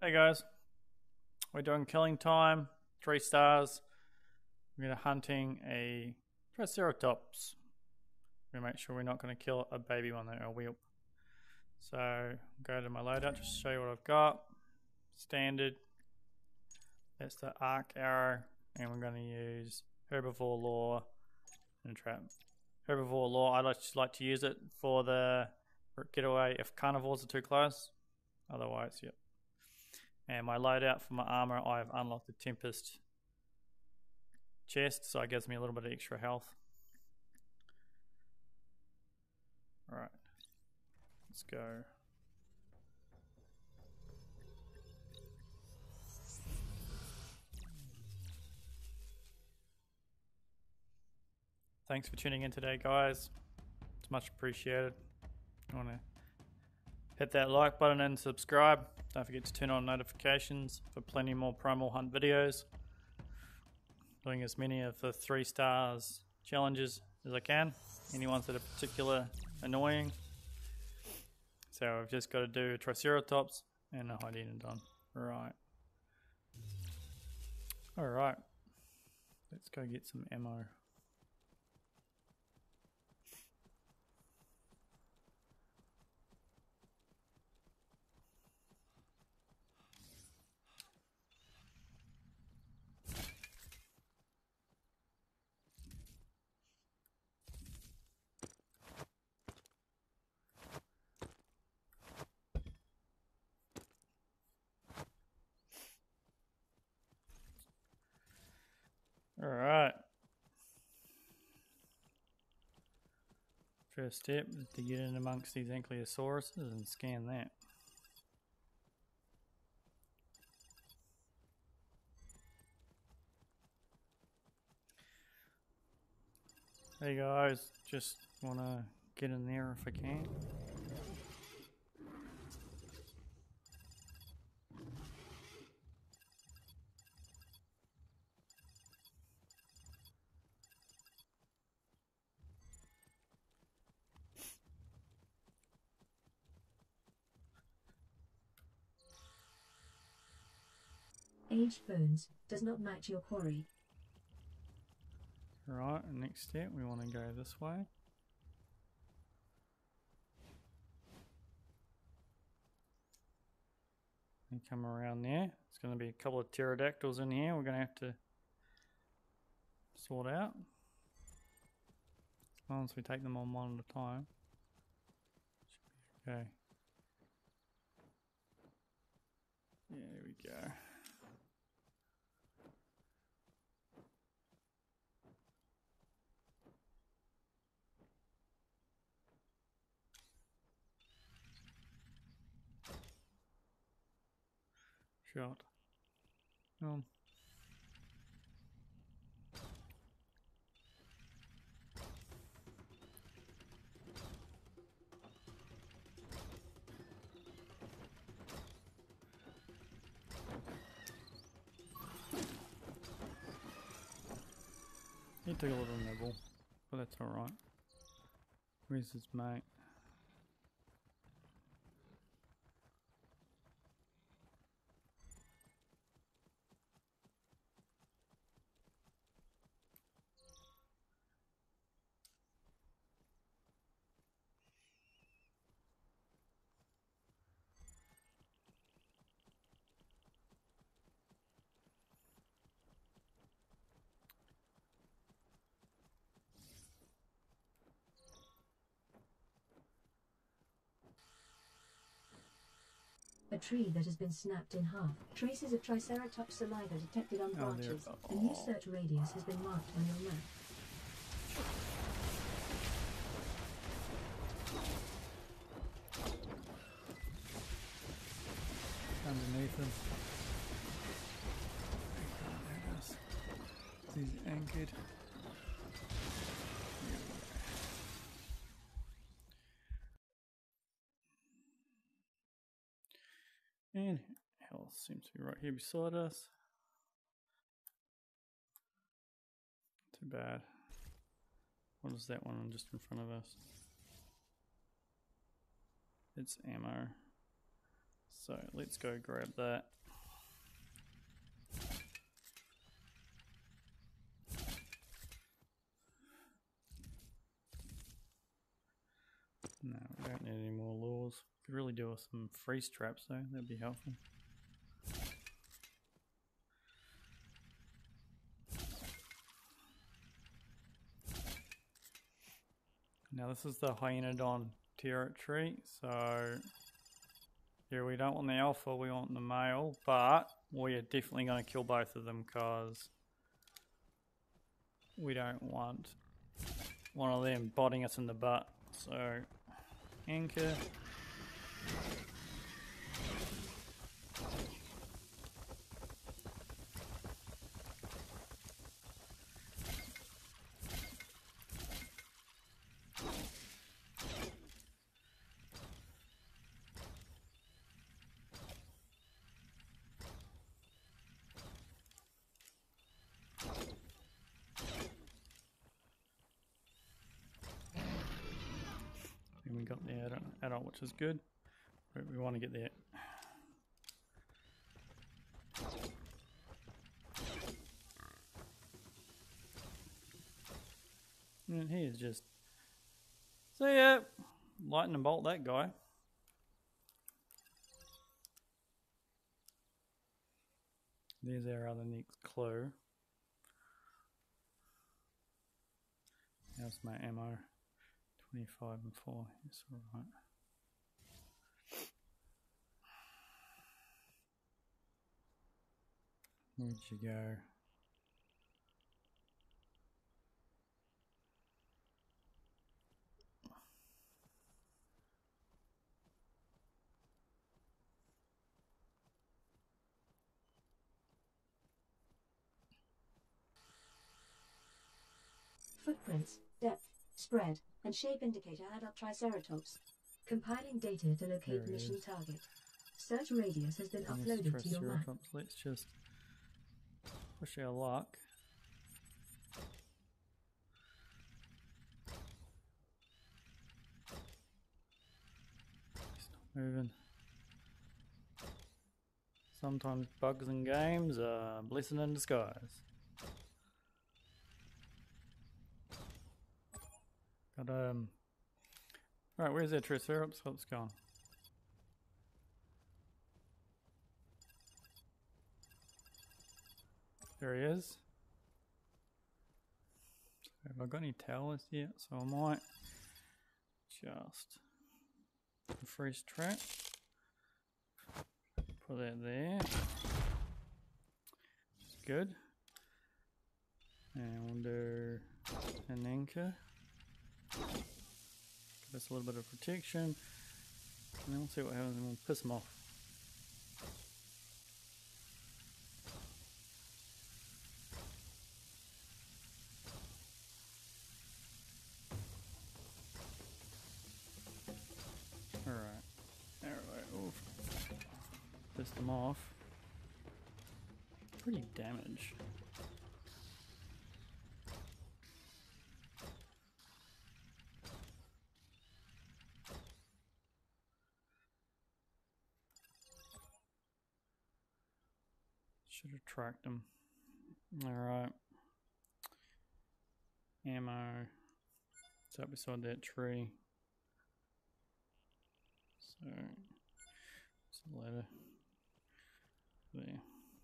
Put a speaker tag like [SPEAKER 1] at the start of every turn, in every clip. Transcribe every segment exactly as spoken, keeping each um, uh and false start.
[SPEAKER 1] Hey guys, we're doing killing time, three stars. We're going to hunting a Triceratops. We're going to make sure we're not going to kill a baby one there, a whelp. So go to my loadout just to show you what I've got. Standard, that's the arc arrow, and we're going to use herbivore lore and trap. Herbivore lore, I like to, like to use it for the getaway if carnivores are too close. Otherwise, yep. And my loadout for my armor, I've unlocked the Tempest chest, so it gives me a little bit of extra health. Alright, let's go. Thanks for tuning in today, guys. It's much appreciated. You want to hit that like button and subscribe. Don't forget to turn on notifications for plenty more Primal Hunt videos. Doing as many of the three stars challenges as I can. Any ones that are particularly annoying. So I've just got to do a Triceratops and a Hydinodon. Right. Alright. Let's go get some ammo. Alright. First step is to get in amongst these ankylosauruses and scan that. Hey guys, just want to get in there if I can.
[SPEAKER 2] Aged bones does not match your quarry.
[SPEAKER 1] Right, next step, we want to go this way. And come around there. There's going to be a couple of pterodactyls in here we're going to have to sort out. As long as we take them on one at a time. Okay. Yeah, there we go. Shot. Um. He took a little nibble, but that's alright. Where's his mate?
[SPEAKER 2] A tree that has been snapped in half. Traces of Triceratops saliva detected on
[SPEAKER 1] Oh,
[SPEAKER 2] branches.
[SPEAKER 1] there.
[SPEAKER 2] A new search radius has been marked on your map.
[SPEAKER 1] Underneath him. There it is. He's anchored. And health seems to be right here beside us. Too bad. What is that one just in front of us? It's ammo. So let's go grab that. No, we don't need any more lures. Could really do with some freeze traps though, that'd be helpful. Now this is the Hyenodon territory, so yeah, we don't want the alpha, we want the male, but we are definitely going to kill both of them because we don't want one of them biting us in the butt. So, anchor. And we got the adult, adult, which is good. But we want to get that. And he is just, see ya, lightning bolt that guy. There's our other next clue. How's my ammo? twenty-five and four, yes, alright. Where'd you go?
[SPEAKER 2] Footprints, depth, spread, and shape indicator adult Triceratops. Compiling data to locate mission
[SPEAKER 1] is.
[SPEAKER 2] target. Search radius has been
[SPEAKER 1] And
[SPEAKER 2] uploaded to your map.
[SPEAKER 1] Let's just push our luck. Stop moving. Sometimes bugs in games are a blessing in disguise. Got um. All right, where's that Triceratops? What's gone? There he is. So have I got any towers yet? So I might just freeze trap. Put that there. Good. And we'll do an anchor. Give us a little bit of protection. And then we'll see what happens and we'll piss them off. Alright. Alright, oof. Pissed them off. Pretty damage. Should have tracked them. Alright. Ammo. It's up beside that tree. So, it's a ladder. There.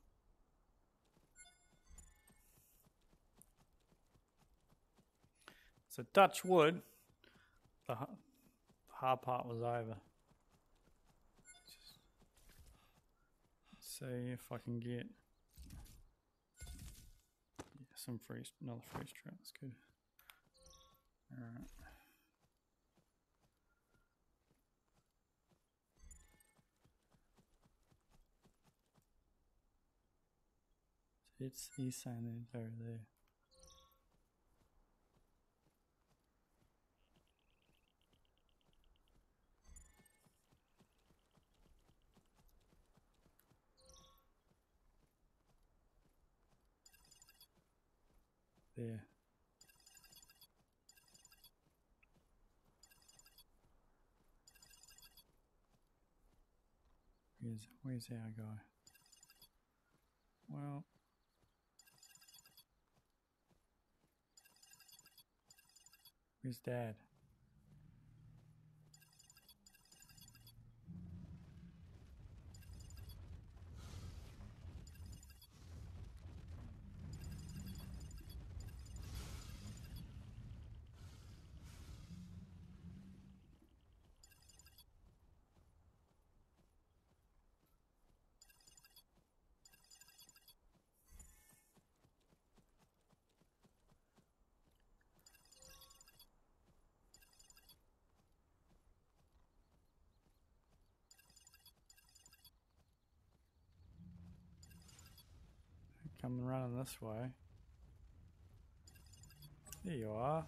[SPEAKER 1] So touch wood. The hard part was over. Just see if I can get yeah, some freeze, another freeze trap. That's good. All right. So it's he's saying it's over there. There. Where's, where's our guy? Well, where's Dad? Coming running this way. There you are.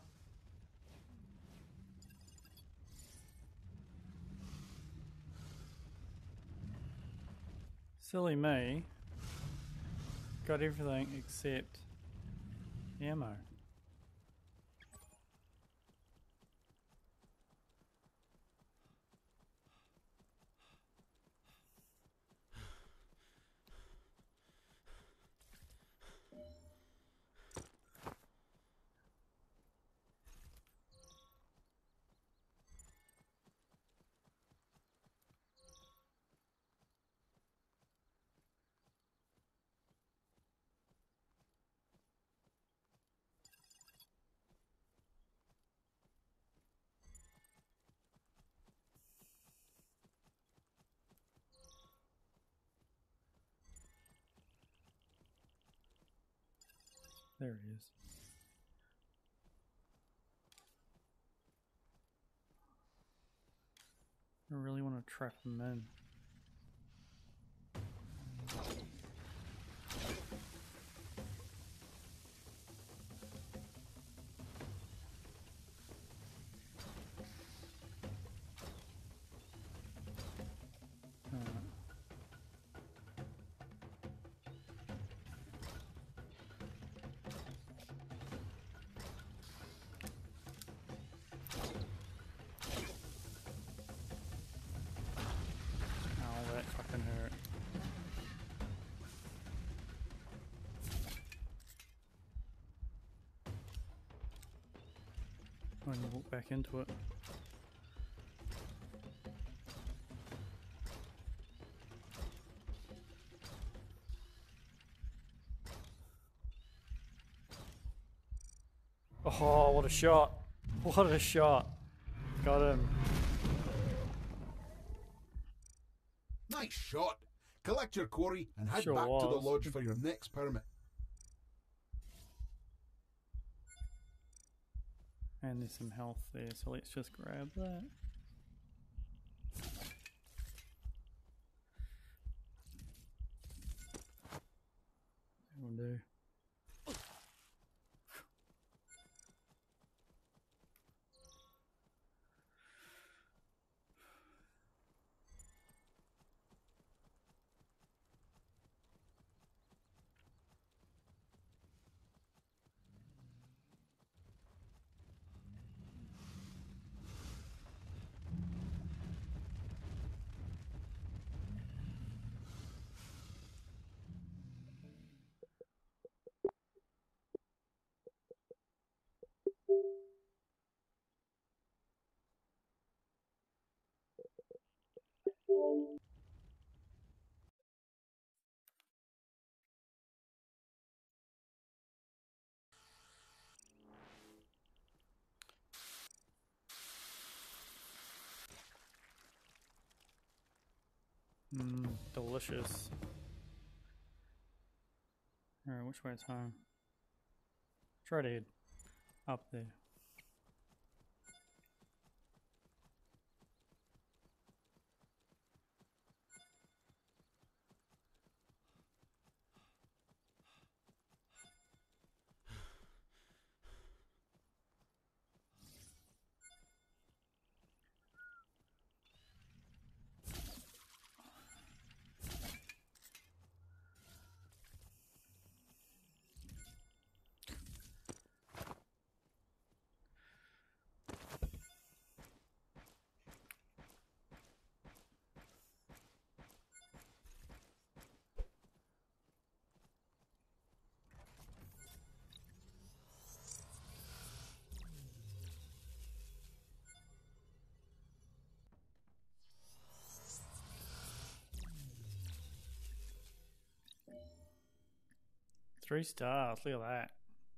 [SPEAKER 1] Silly me. Got everything except ammo. There he is. I really want to trap him in. When you walk back into it. Oh, what a shot! What a shot! Got him.
[SPEAKER 3] Nice shot! Collect your quarry and head
[SPEAKER 1] Sure
[SPEAKER 3] back
[SPEAKER 1] was.
[SPEAKER 3] to the lodge for your next permit.
[SPEAKER 1] And there's some health there, so let's just grab that. That'll do. Mmm, delicious. Alright, which way is home? Straight ahead. Up there. Three stars. Look at that.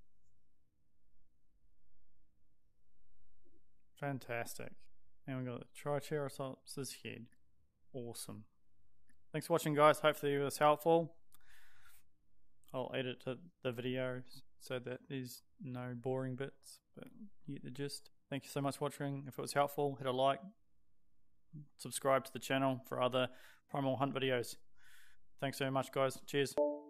[SPEAKER 1] Fantastic. And we got the Triceratops' head. Awesome. Thanks for watching, guys. Hopefully it was helpful. I'll edit the video so that there's no boring bits, but you get the gist. Thank you so much for watching. If it was helpful, hit a like. Subscribe to the channel for other Primal Hunt videos. Thanks so much, guys. Cheers.